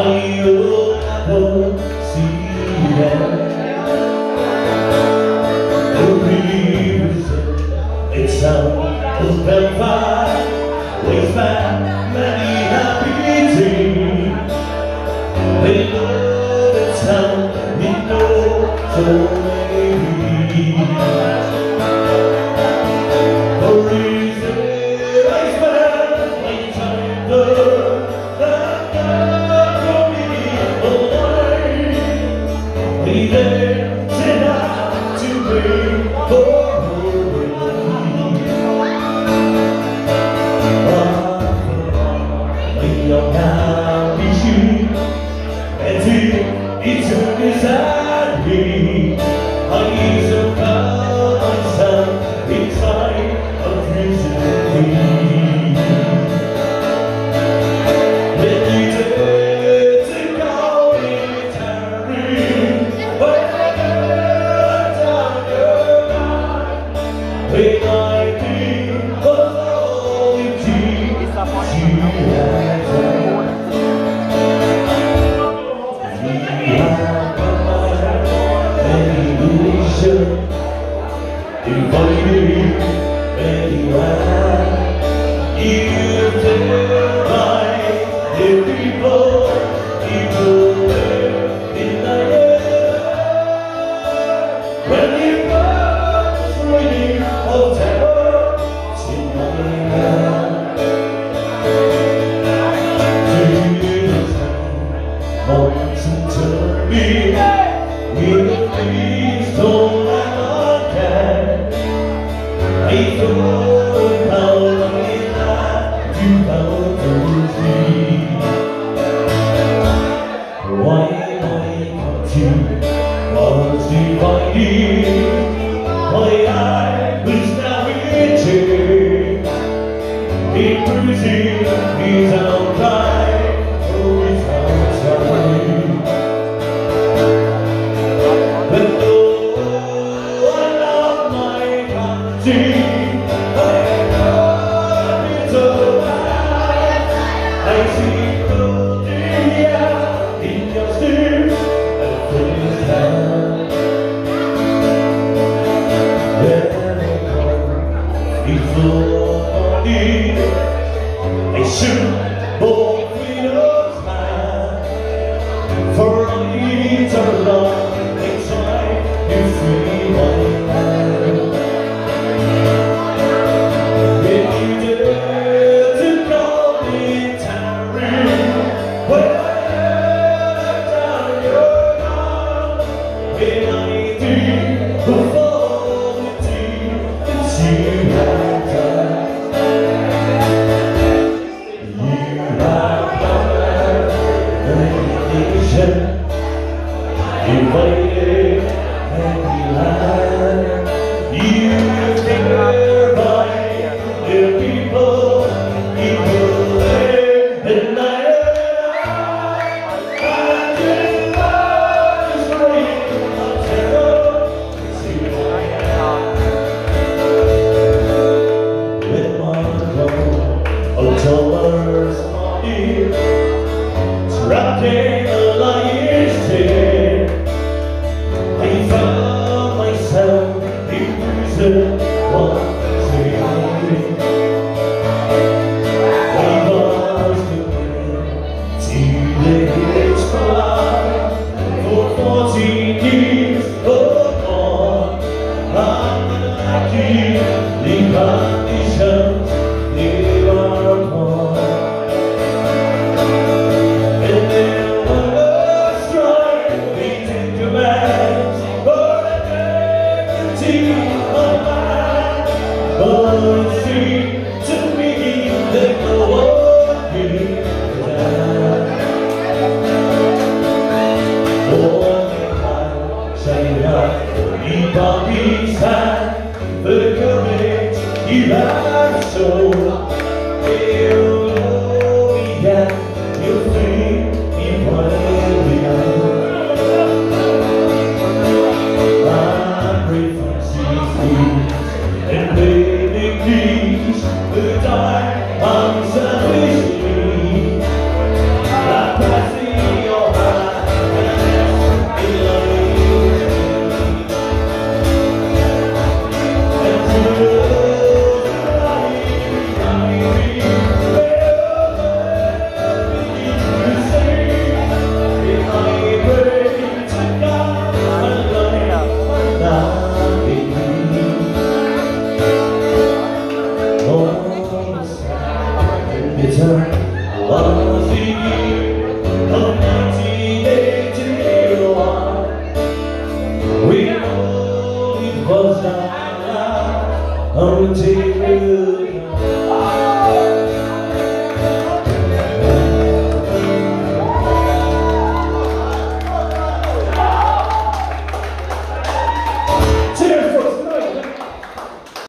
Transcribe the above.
you'll never see them. The reason it's sounds been fine, waste back many happy dreams. They know the town, we know so maybe. The reason I spend my time there, that God for me alive. We there tonight to bring beside me, I easily found myself inside a prison queen. When you dare to go in tarrying, when down your mind, when I think of all the dreams you had done. Inviting anywhere you divide the people there in the air. When you was reading of terror tonight, Jesus mountain to me, please don't I thought how long you found the sea. Why can't you was dividing? My eye was now itching, in bruising his outside, oh his outside. But though I love my country, I see gold in your stairs and things down. When I come before me, I shoot both windows high. For I need a love inside you free my hand. When you dare to call me you waited and you lied. You care by the people there at night. I just was afraid of terror. With my coat of dollars wrapped in a lion's tail, I found myself in prison once again. I was committed to the expired for 14 years upon unlucky the conditions they were upon. But it seemed to me that no one gave a damn. Oh, I say up deep on inside the courage you have shown. You know me that you think you play me out. I'm grateful to see you and baby, please, the time I'm selfishly, I'm passing wanna take you